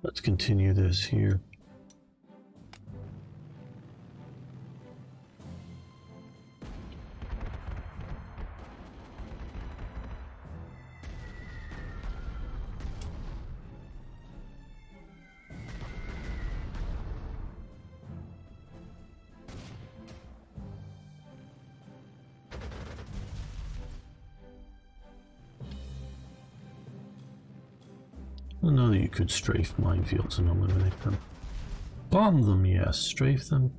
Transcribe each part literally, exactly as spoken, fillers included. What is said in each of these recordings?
Let's continue this here. I know that you could strafe minefields and eliminate them. Bomb them, yes. Strafe them.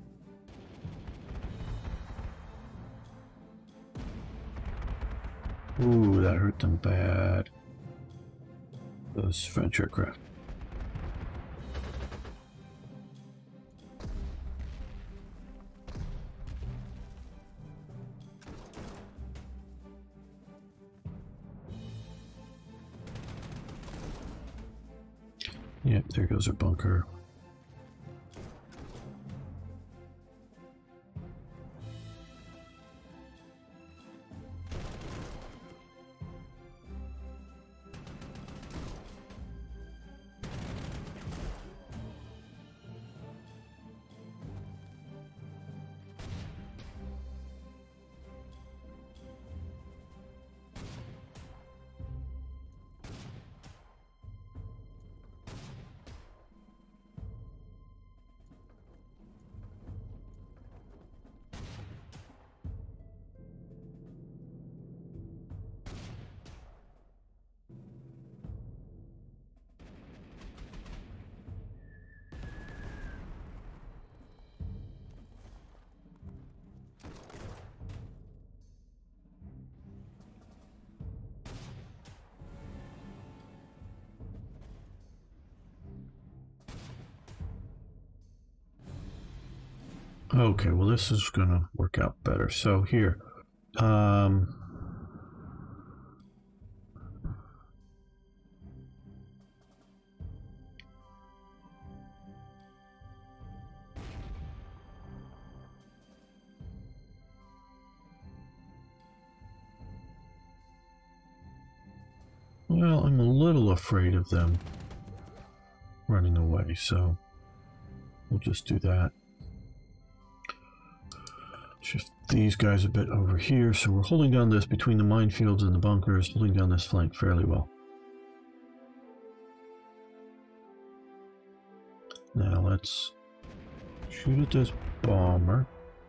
Ooh, that hurt them bad. Those French aircraft. Yep, there goes our bunker. Okay, well this is gonna work out better. So here, um, well, I'm a little afraid of them running away, so we'll just do that. Shift these guys a bit over here, so we're holding down this between the minefields and the bunkers, holding down this flank fairly well. Now let's shoot at this bomber.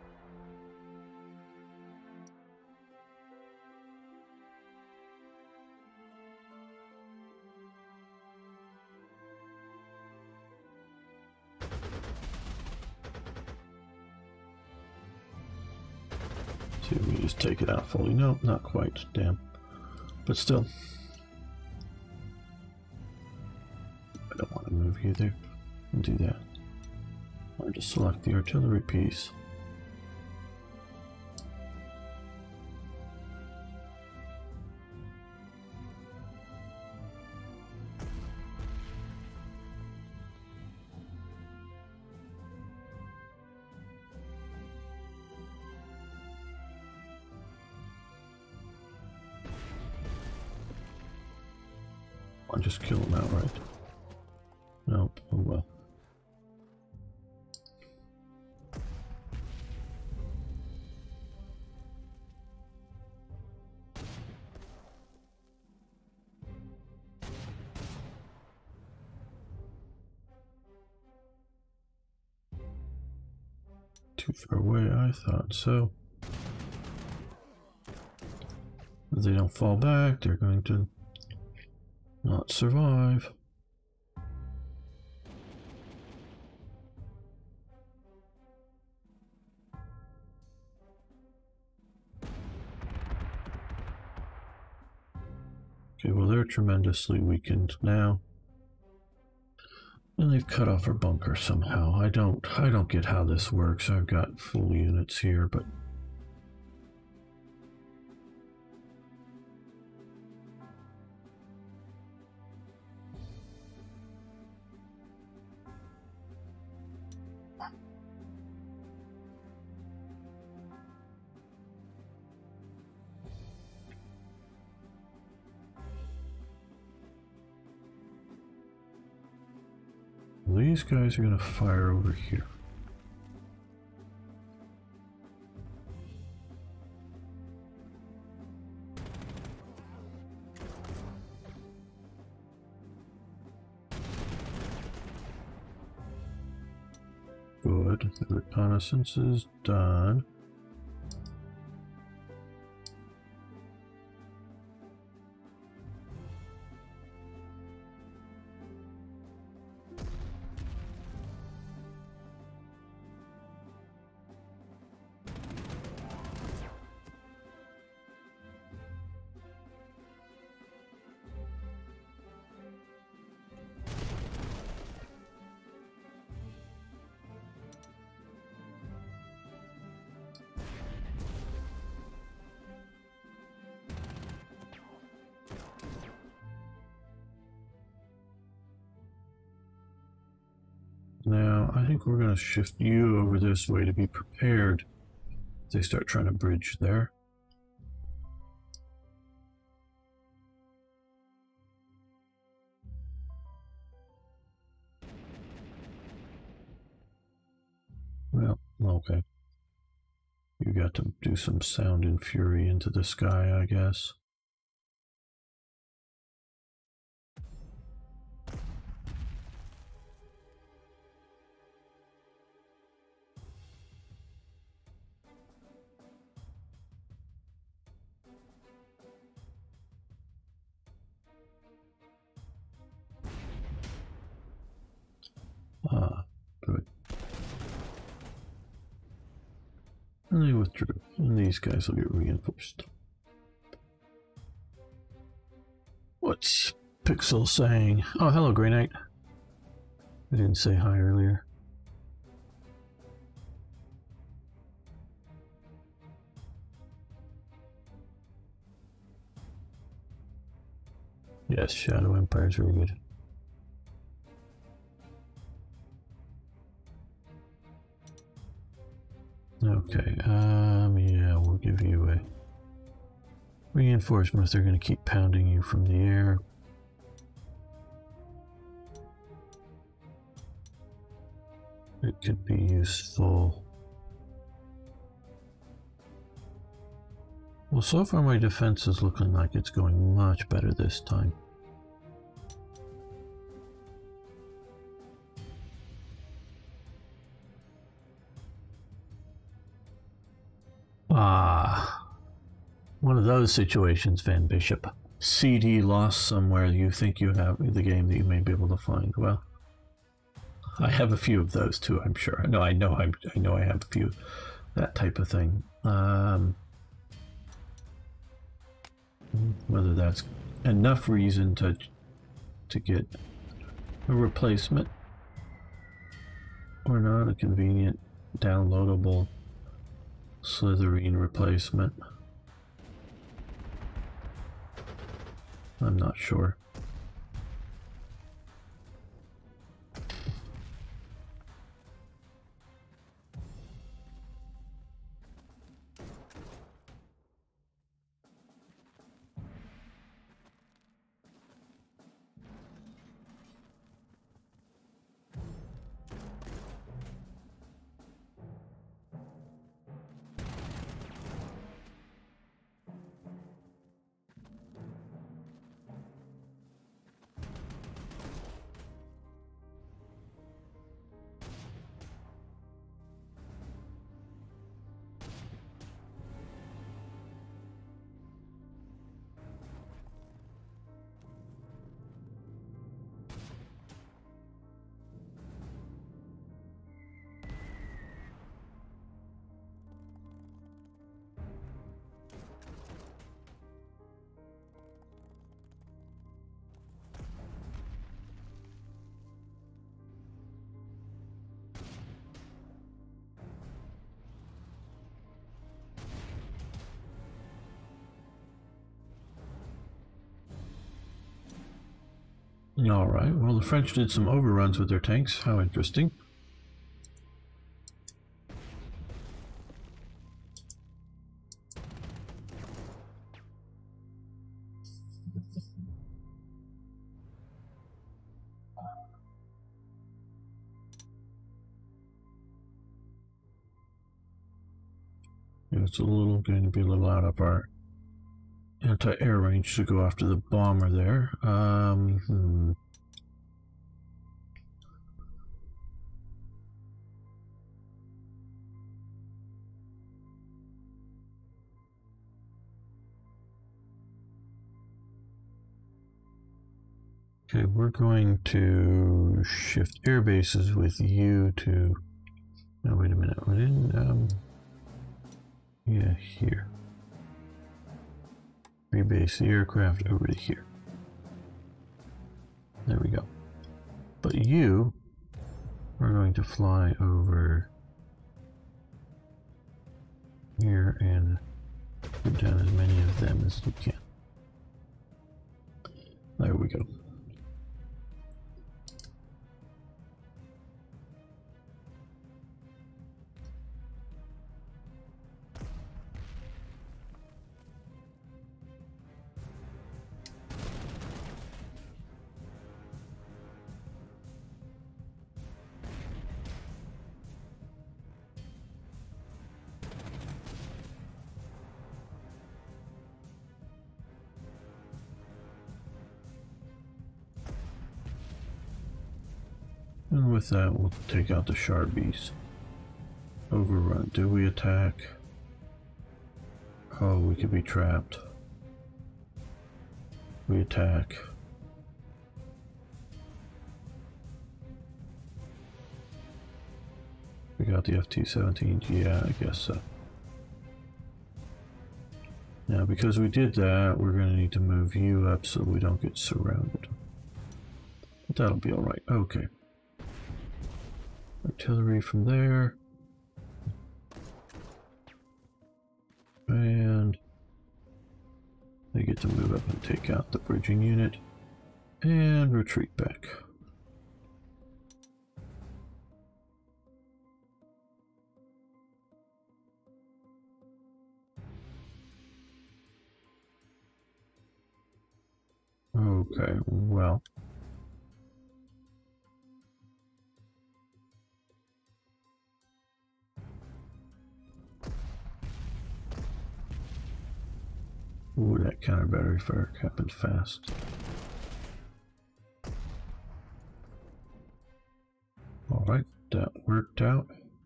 See if we just take it out fully. No, not quite. Damn. But still. I don't want to move you there. I'll do that. I'll just select the artillery piece. I'll just kill him outright. Nope, oh well. Too far away, I thought so. If they don't fall back, they're going to not survive. Okay, well they're tremendously weakened now. And they've cut off our bunker somehow. I don't I don't get how this works. I've got full units here, but These guys are going to fire over here. Good. The reconnaissance is done. Now, I think we're going to shift you over this way to be prepared if they start trying to bridge there. Well, okay. You got to do some sound and fury into the sky, I guess. Ah, good. And they withdrew, and these guys will get reinforced. What's Pixel saying? Oh, hello, Grey Knight. I didn't say hi earlier. Yes, Shadow Empire is very good. Okay, um, yeah, we'll give you a reinforcement if they're going to keep pounding you from the air. It could be useful. Well, so far my defense is looking like it's going much better this time. Ah, one of those situations, Van Bishop. C D lost somewhere. You think you have the game that you may be able to find. Well, I have a few of those too. I'm sure. No, I know. I'm, I know. I have a few. That type of thing. Um, whether that's enough reason to to get a replacement or not, a convenient downloadable Slytherin replacement. I'm not sure. All right, well, the French did some overruns with their tanks. How interesting. it's a little going to be a little out of our anti-air range to go after the bomber there. Um, hmm. Okay, we're going to shift air bases with you to... No, wait a minute. We're in... Um, yeah, here. Rebase the aircraft over to here. There we go. But you are going to fly over here and put down as many of them as you can. There we go. And with that, we'll take out the Sharpies. Overrun. Do we attack? Oh, we could be trapped. We attack. We got the F T seventeen. Yeah, I guess so. Now, because we did that, we're going to need to move you up so we don't get surrounded. But that'll be alright. Okay. Artillery from there. And they get to move up and take out the bridging unit. And retreat back. Okay, well. Ooh, that counter battery fire happened fast. Alright, that worked out.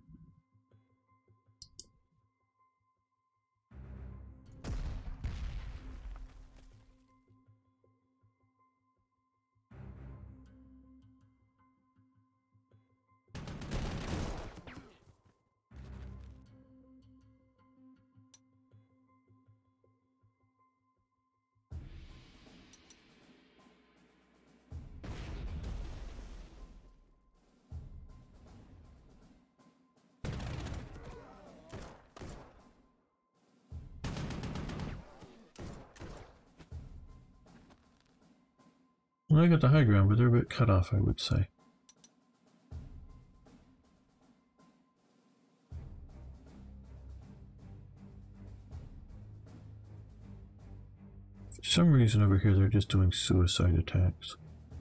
Well, I got the high ground, but they're a bit cut off, I would say. For some reason over here, they're just doing suicide attacks.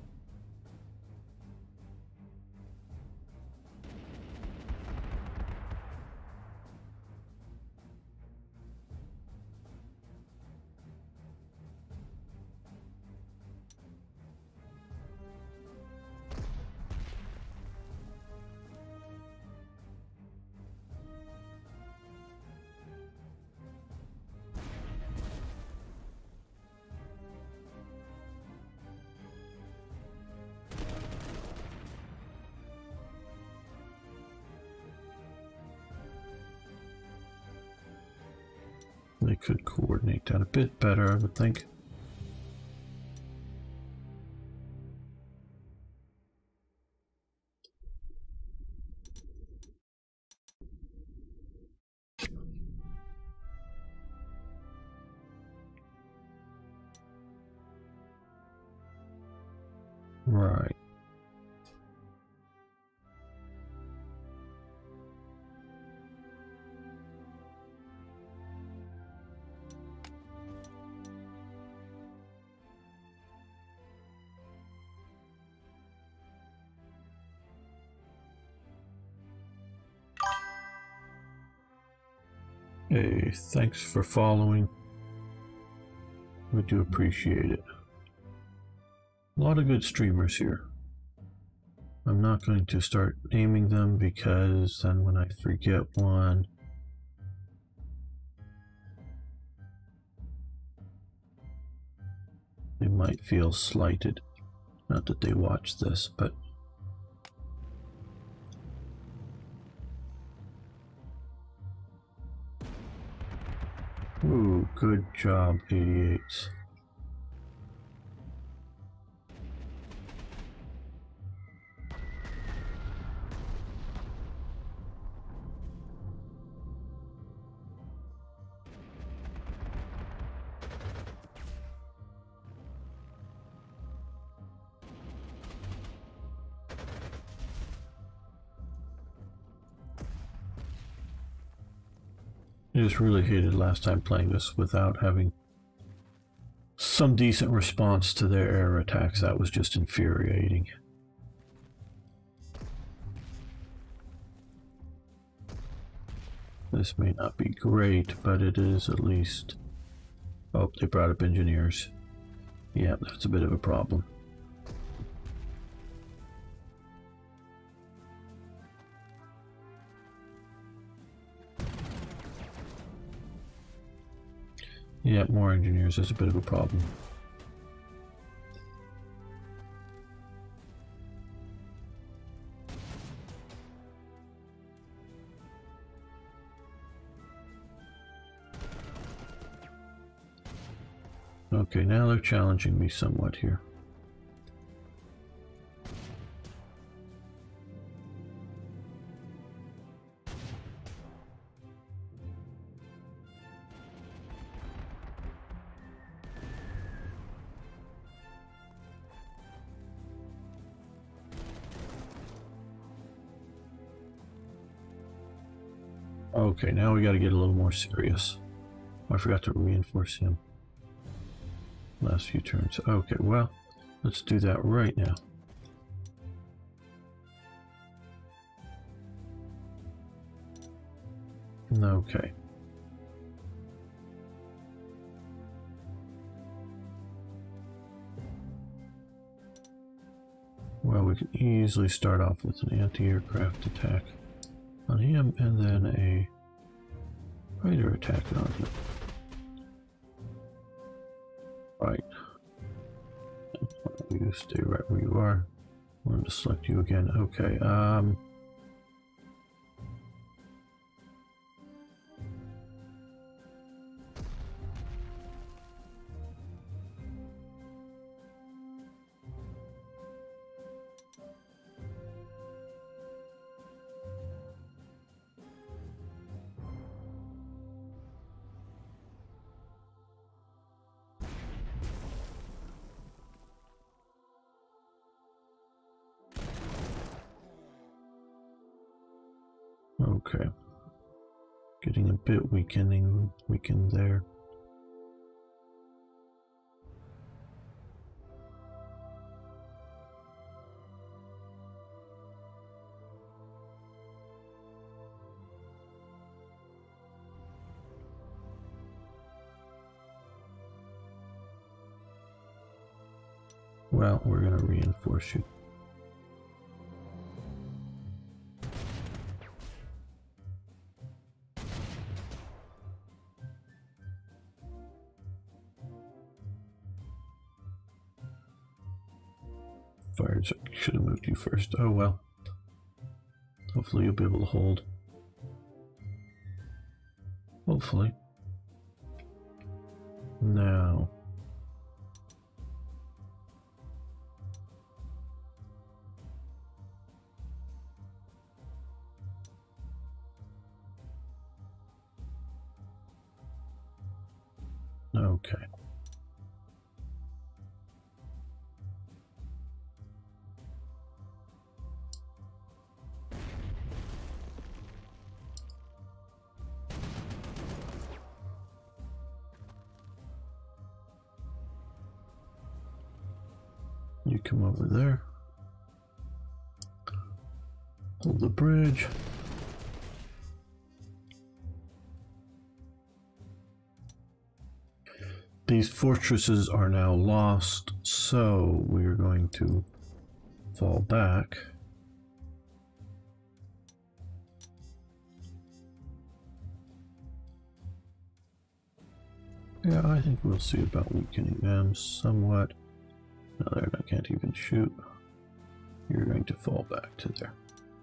They could coordinate that a bit better, I would think. Right. Hey, thanks for following. We do appreciate it. A lot of good streamers here. I'm not going to start naming them because then when I forget one, they might feel slighted. Not that they watch this, but ooh, good job, eighty-eights. I just really hated last time playing this without having some decent response to their air attacks. That was just infuriating. This may not be great, but it is at least... Oh, they brought up engineers. Yeah, that's a bit of a problem. Yeah, more engineers is a bit of a problem. Okay, now they're challenging me somewhat here. Okay, now we got to get a little more serious. Oh, I forgot to reinforce him. Last few turns. Okay, well, let's do that right now. Okay. Well, we can easily start off with an anti-aircraft attack on him and then a fighter attack on him. Right. You stay right where you are. I wanted to select you again. Okay. Um. Okay. Getting a bit weakening, weakened there. Well, we're going to reinforce you. Fires, I should have moved you first. Oh well. Hopefully you'll be able to hold. Hopefully. Now. Okay. You come over there. Hold the bridge. these fortresses are now lost, so we're going to fall back. Yeah, I think we'll see about weakening them somewhat. No, there, I can't even shoot. You're going to fall back to there.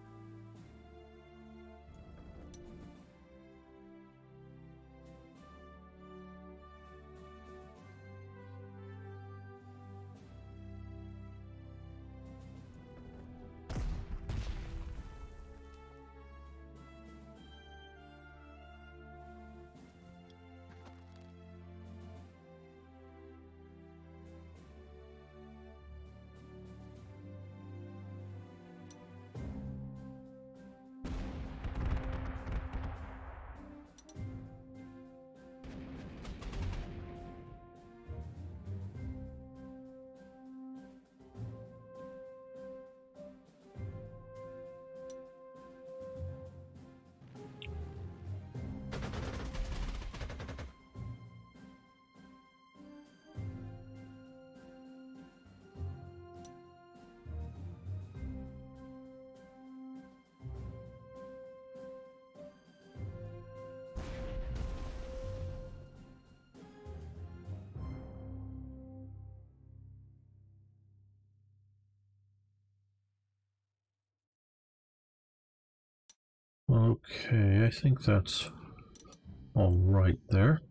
Okay, I think that's all right there.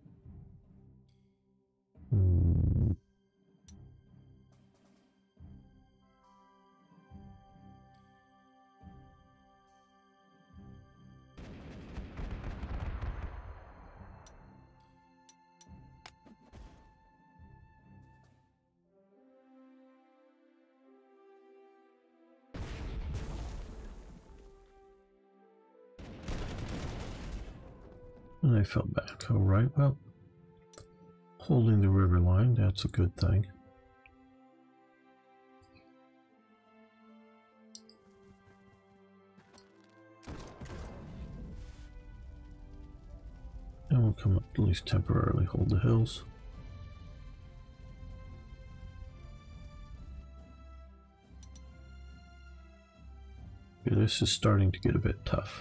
Hmm. And I fell back. All right, well, holding the river line, that's a good thing. And we'll come up, at least temporarily hold the hills. Okay, this is starting to get a bit tough.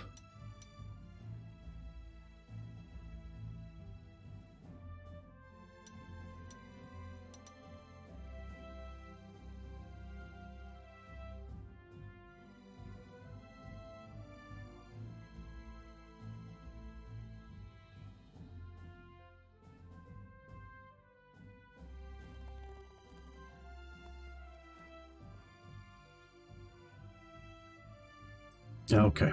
Okay.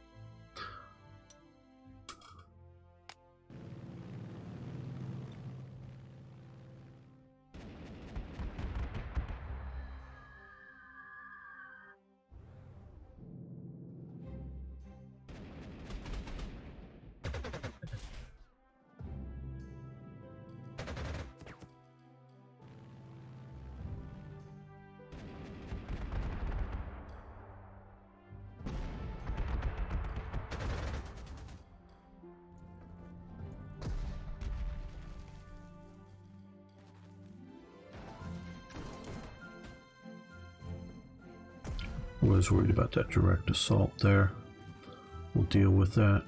I was worried about that direct assault there. We'll deal with that.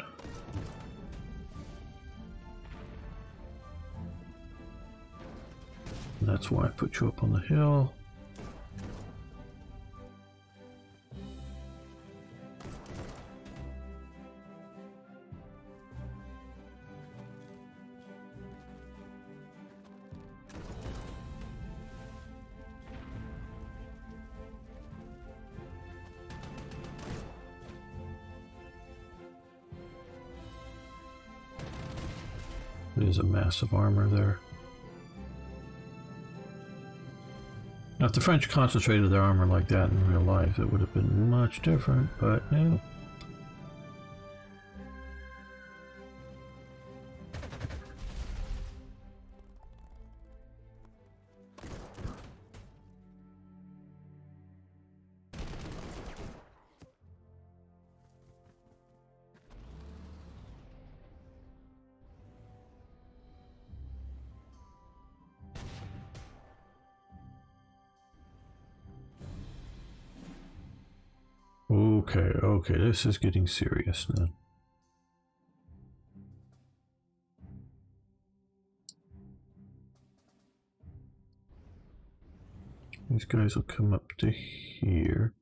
And that's why I put you up on the hill. There's a massive armor there. Now, if the French concentrated their armor like that in real life, it would have been much different, but no. Okay, okay, this is getting serious now. These guys will come up to here.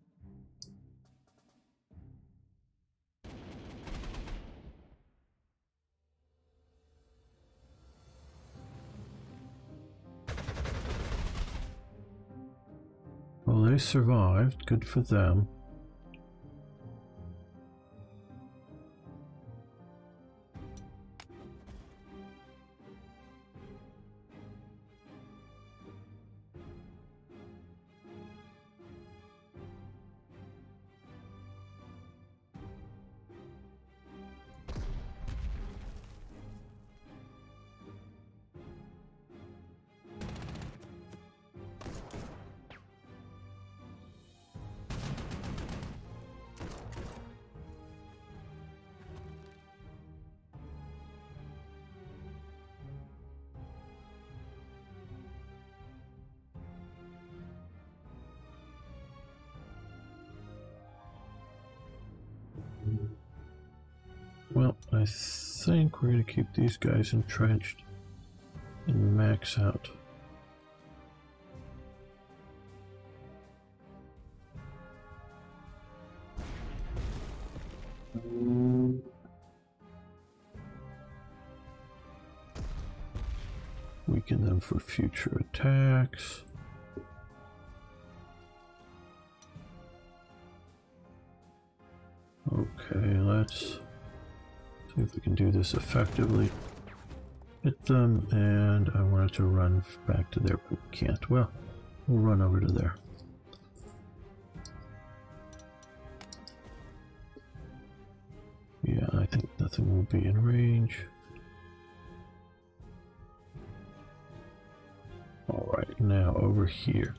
Well, they survived. Good for them. Well, I think we're going to keep these guys entrenched and max out. Weaken them for future attacks. Okay, let's see if we can do this effectively. Hit them, and I wanted to run back to there, but we can't. Well, we'll run over to there. Yeah, I think nothing will be in range. Alright, now over here.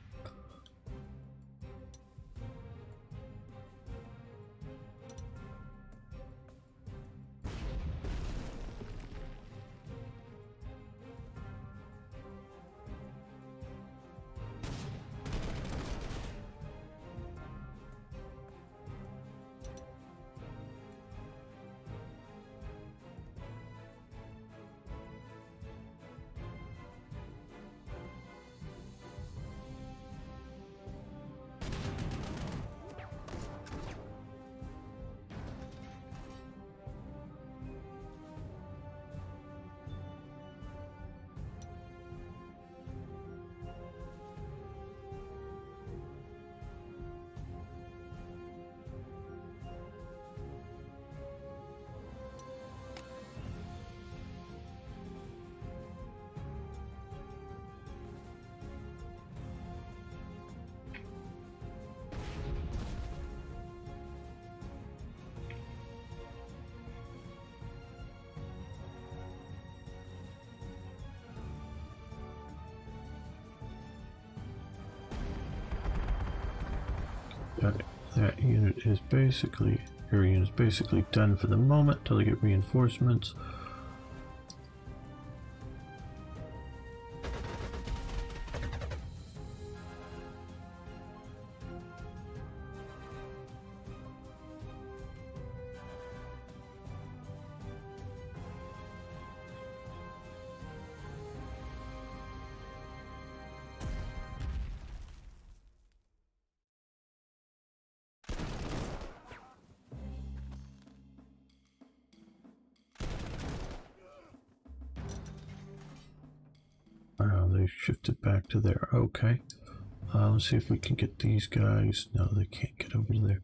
That, that unit is basically, area unit is basically done for the moment till they get reinforcements. Uh, they shifted back to there. Okay. Uh, let's see if we can get these guys. No, they can't get over there.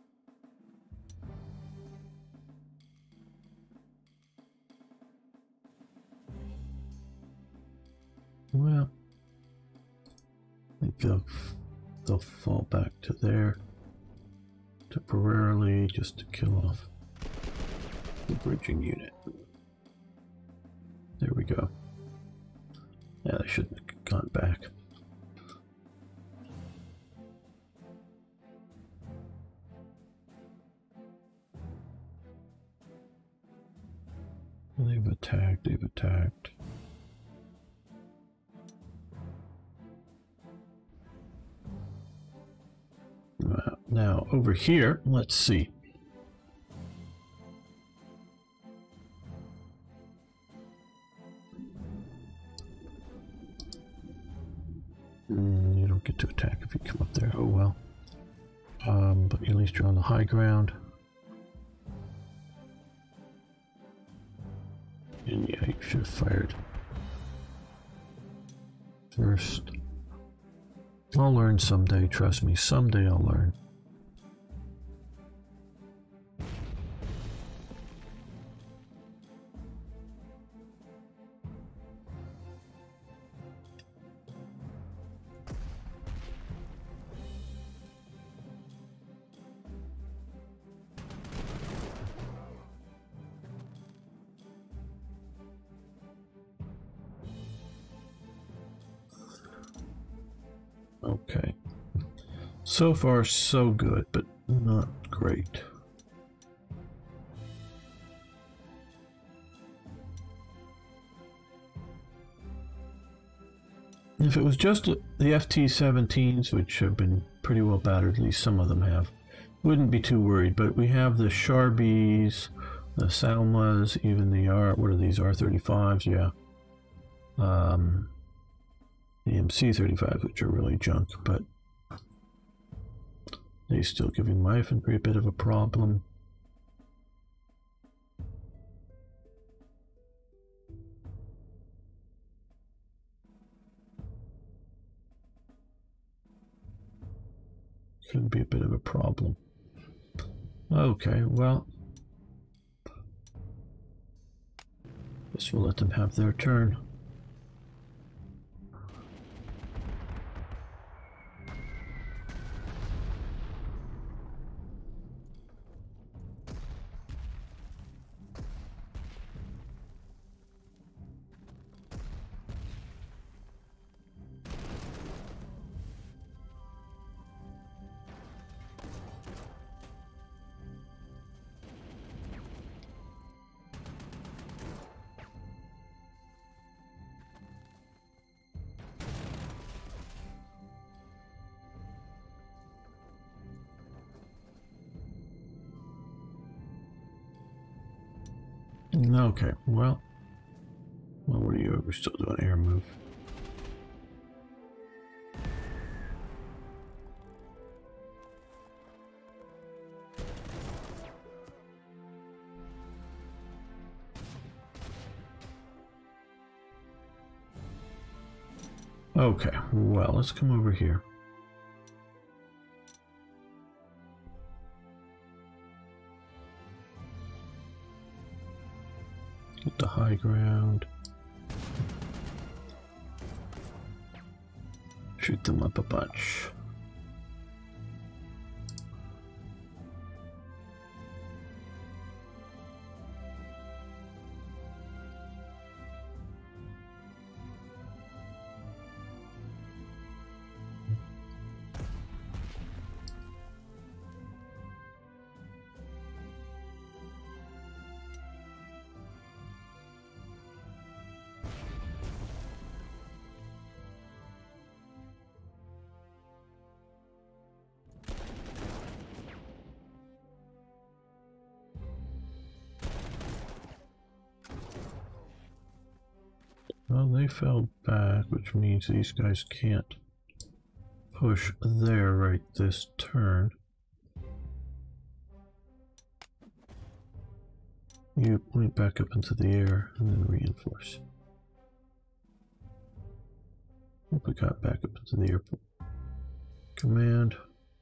Well, I think they'll, they'll fall back to there temporarily just to kill off the bridging unit. There we go. Yeah, they shouldn't have gone back. They've attacked, they've attacked. Well, Now, over here, let's see. Mm, you don't get to attack if you come up there. Oh well. Um, but at least you're on the high ground. And yeah, you should have fired first. I'll learn someday, trust me. Someday I'll learn. Okay. So far, so good, but not great. If it was just the F T seventeens, which have been pretty well battered, at least some of them have, wouldn't be too worried. But we have the Sharbies, the Salmas, even the R, what are these, R thirty-fives, yeah. Um, the M C thirty-fives, which are really junk, but they're still giving my infantry a bit of a problem. Could be a bit of a problem. Okay, well, guess we'll let them have their turn. Okay, well, well, what are you? We're still doing air move. Okay, well, let's come over here. Get the high ground. Shoot them up a bunch. Well, they fell back, which means these guys can't push there right this turn. You point back up into the air and then reinforce. Hope we got back up into the airport. Command.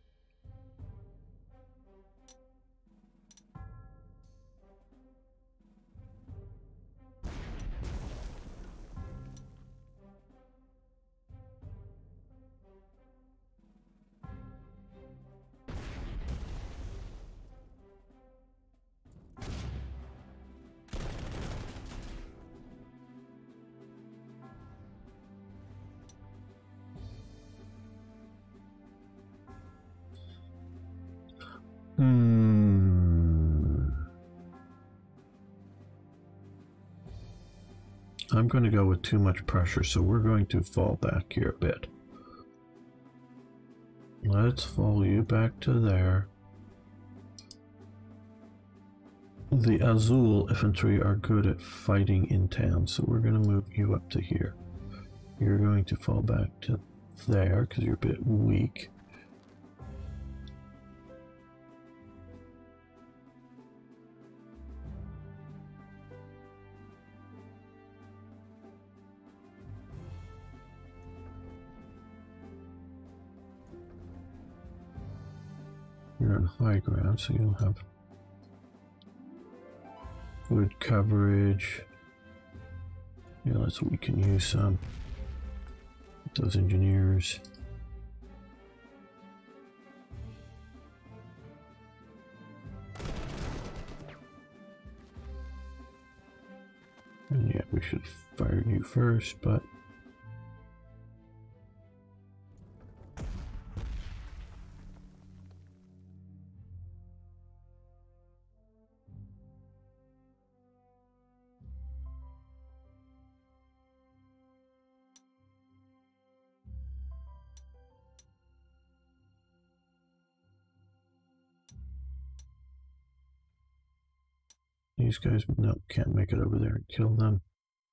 Hmm. I'm going to go with too much pressure, so we're going to fall back here a bit. Let's follow you back to there. The Azul infantry are good at fighting in town, so we're going to move you up to here. You're going to fall back to there because you're a bit weak. You're on high ground, so you'll have good coverage. Yeah, that's what we can use some. Those engineers. And yeah, we should have fired you first, but these guys, no, can't make it over there and kill them.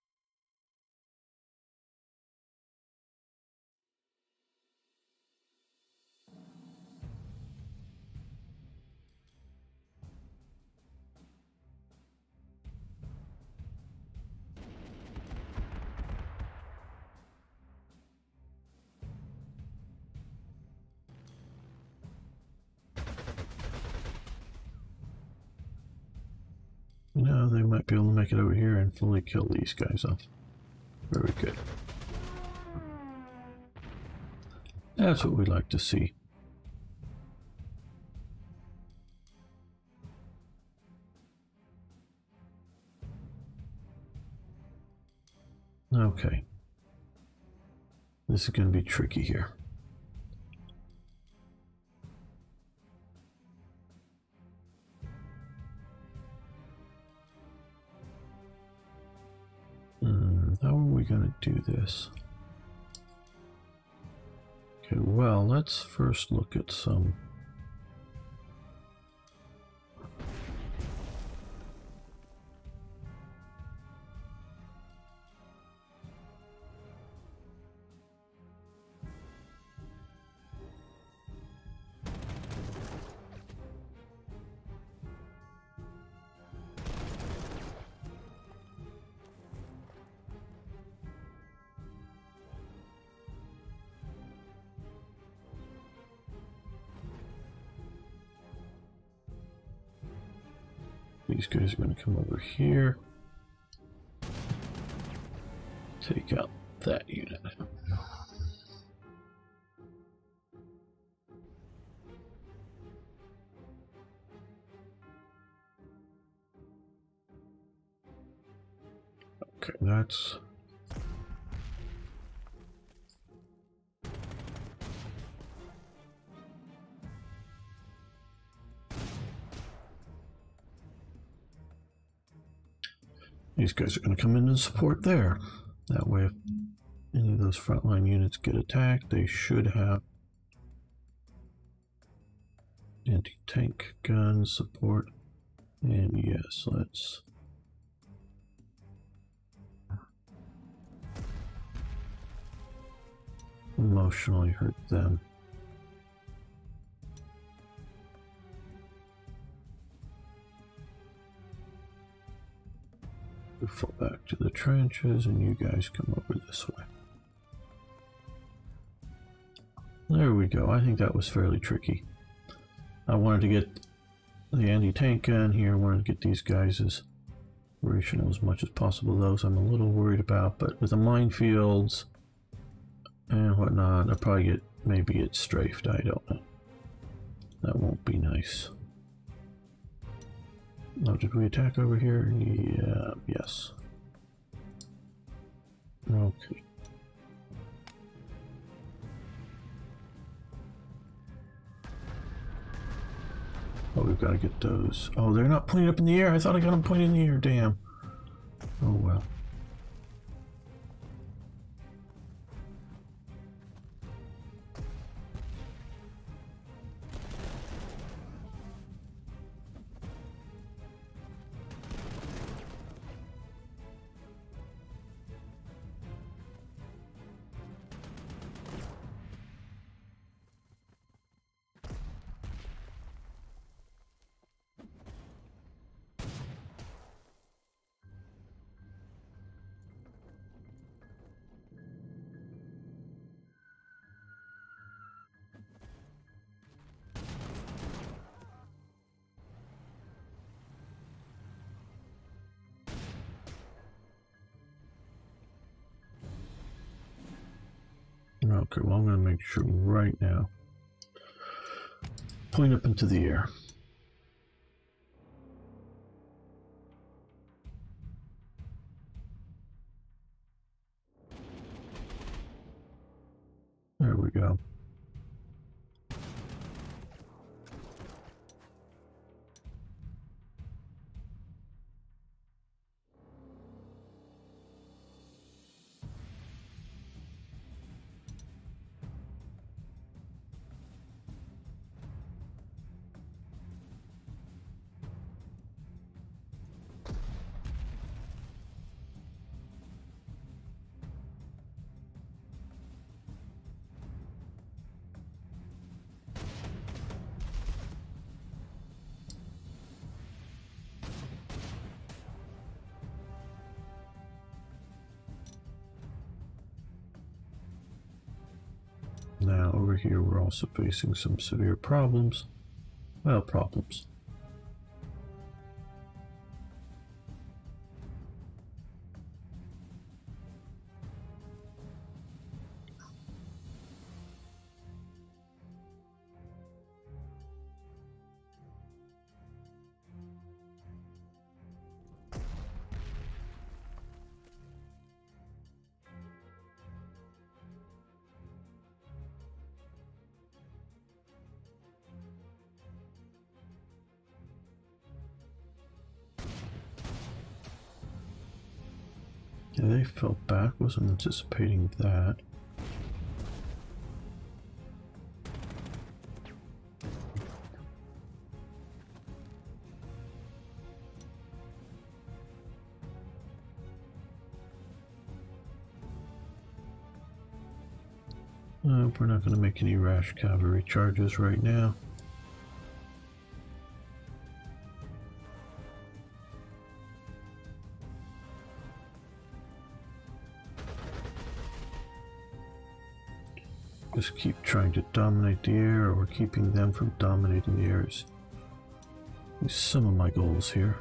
No, they might be able to make it over here and fully kill these guys off. Very good. That's what we like to see. Okay. This is going to be tricky here. Hmm, how are we going to do this? Okay, well, let's first look at some. These guys are going to come over here. Take out that unit. Okay, that's... These guys are going to come in and support there. That way, if any of those frontline units get attacked, they should have anti-tank gun support. And yes, let's... emotionally hurt them. We fall back to the trenches and you guys come over this way. There we go. I think that was fairly tricky. I wanted to get the anti-tank gun here. I wanted to get these guys as operational as much as possible. Those I'm a little worried about, but with the minefields and whatnot, I'll probably get, maybe it's strafed. I don't know. That won't be nice. Oh, did we attack over here? Yeah, yes. Okay. Oh, we've got to get those. Oh, they're not pointing up in the air. I thought I got them pointing in the air. Damn. Oh, well. Okay, well, I'm going to make sure right now. Point up into the air. There we go. Now over here we're also facing some severe problems. Well, problems. Yeah, they fell back. Wasn't anticipating that. Uh, we're not going to make any rash cavalry charges right now. Just keep trying to dominate the air, or keeping them from dominating the air is some of my goals here.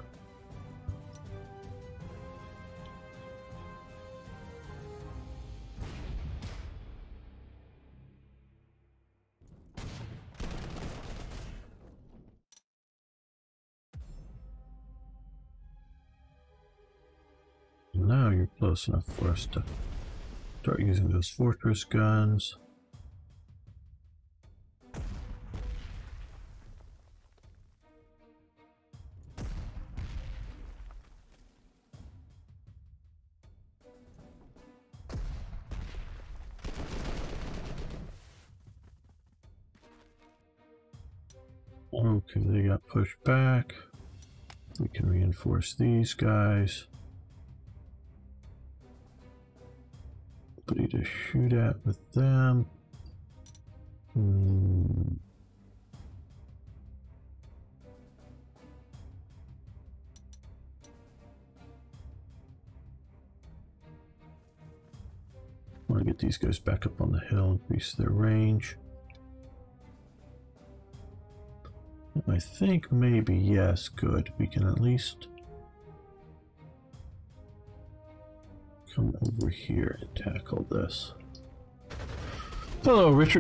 Now you're close enough for us to start using those fortress guns. Okay, they got pushed back. We can reinforce these guys. Somebody to shoot at with them. Hmm. I want to get these guys back up on the hill, increase their range. I think maybe, yes, good. We can at least come over here and tackle this. Hello, Richard.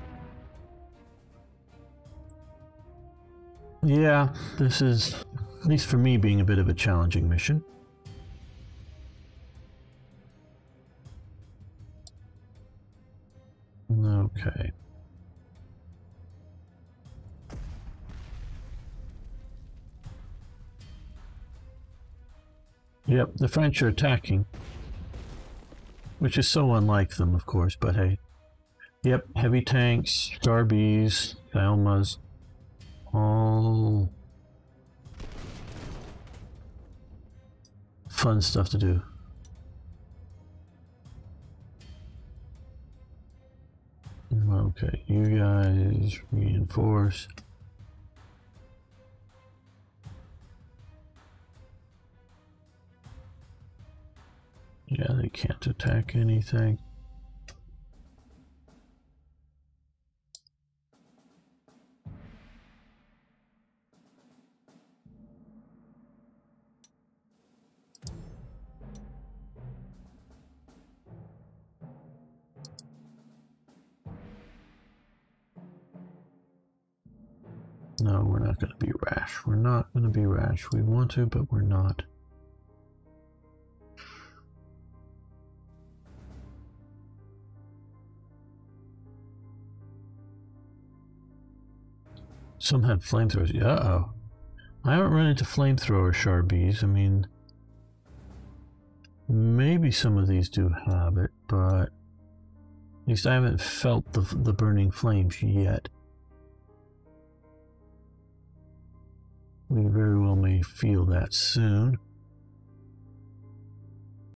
Yeah, this is, at least for me, being a bit of a challenging mission. Okay. Yep, the French are attacking, which is so unlike them, of course, but hey. Yep, heavy tanks, Darbies, Thelmas, all fun stuff to do. Okay, you guys reinforce. Yeah, they can't attack anything. No, we're not going to be rash. We're not going to be rash. We want to, but we're not. Some had flamethrowers. Yeah, uh-oh. I haven't run into flamethrower Sharbies. I mean, maybe some of these do have it, but at least I haven't felt the, the burning flames yet. We very well may feel that soon.